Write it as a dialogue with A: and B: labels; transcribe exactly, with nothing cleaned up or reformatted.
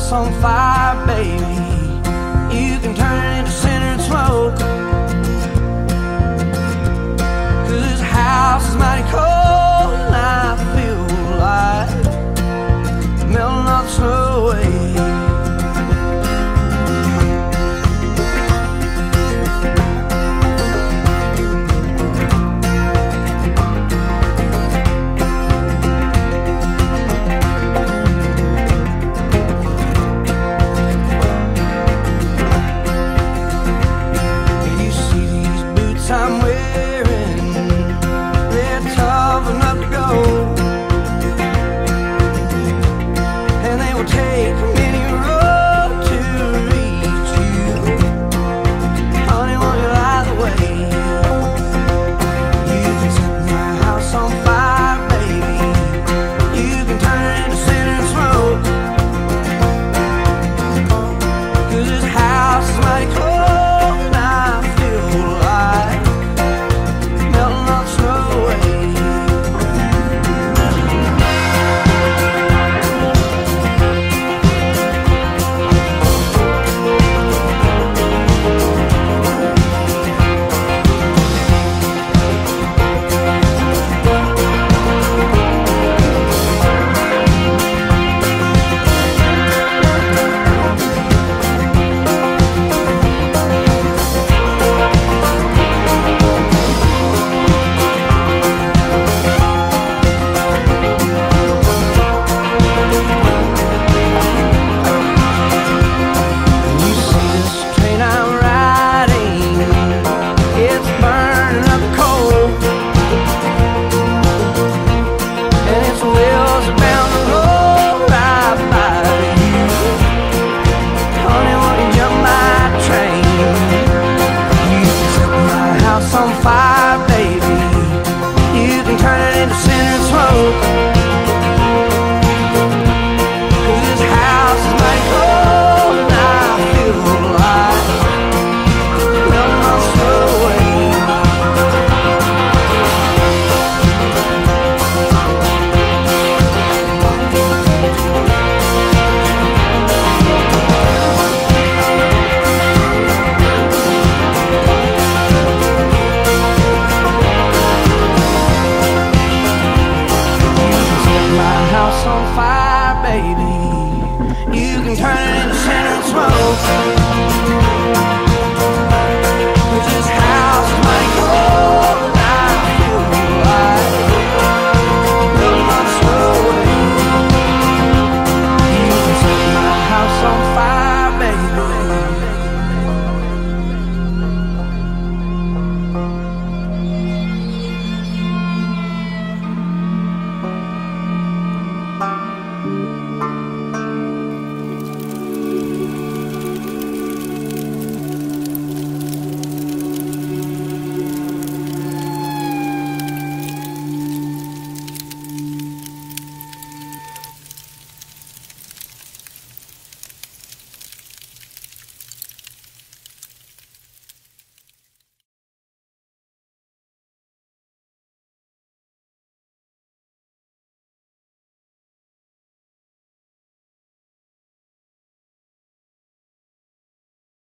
A: house on fire, baby. You can turn it into cinder and smoke. 'Cause this house is mighty cold, and I feel like melting all the snow away. I'm wearing, they're tough enough to go, and they will take any road to reach you. Honey, won't you light the way? You can set my house on fire, baby. You can turn it into cinder and smoke. 'Cause this house is mighty cold. On fire, baby. You can turn it into cinder and smoke. 'Cause this house is mighty cold, and I feel like melting all the snow away. House on fire, baby. You can turn it into cinder and smoke.